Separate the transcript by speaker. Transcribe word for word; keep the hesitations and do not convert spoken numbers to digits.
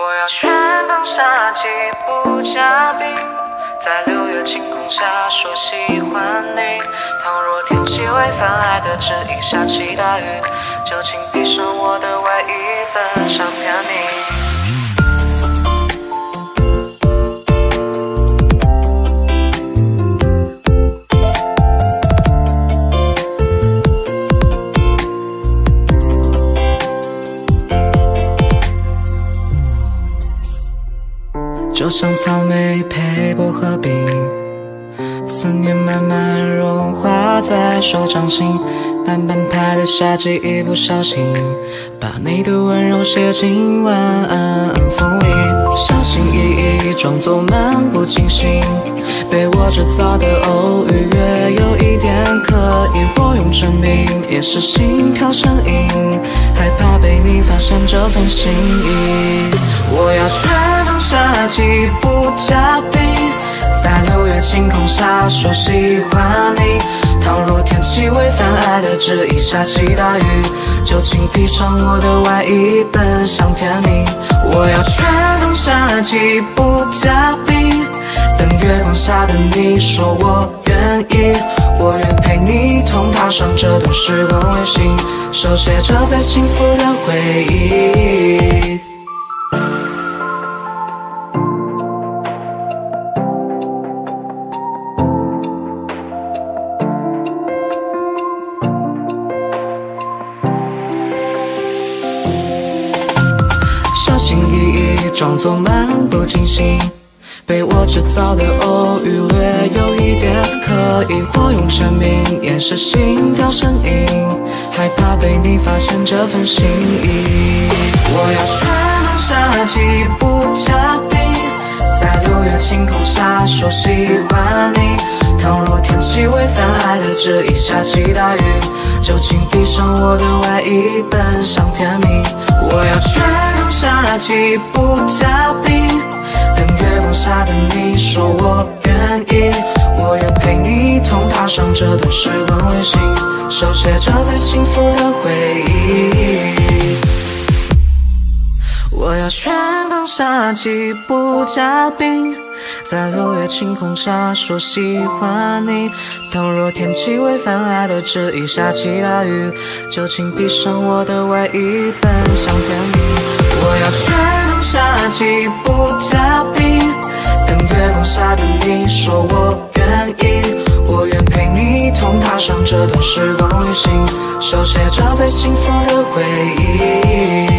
Speaker 1: 我要旋风杀气不加冰，在六月晴空下说喜欢你。倘若天气为泛来的只因下起大雨，就请披上我的外衣，奔向天明。就像草莓配薄荷冰，思念慢慢融化在手掌心，慢半拍的夏季，一不小心把你的温柔写进晚安风里，小心翼翼装作漫不经心，被我制造的偶遇略有一点刻意，我用真名掩饰心跳声音，害怕被你发现这份心意。我要旋风杀气不加冰，在六月晴空下说喜欢你。倘若天气为泛爱的只因下起大雨，就请披上我的外衣，奔向天明。我要旋风杀气不加冰，等月光下的你说我愿意，我愿陪你同踏上这段时光旅行，手写着最幸福的回忆。小心翼翼装作漫不经心，被我制造的偶遇略有一点刻意，我用真名掩饰心跳声音，害怕被你发现这份心意。我要旋风杀气不加冰，在六月晴空下说喜欢你。倘若天气为泛爱的只因下起大雨，就请披上我的外衣，奔向天明。我要旋风杀气不加冰，等月光下的你说我愿意，我愿陪你同踏上这段时光旅行，手写着最幸福的回忆。我要旋风杀气不加冰，在六月晴空下说喜欢你。倘若天气为泛爱的只因下起大雨，就请披上我的外衣，奔向天明。我要旋风杀气不加冰，等月光下的你说我愿意，我愿陪你同踏上这段时光旅行，手写着最幸福的回忆。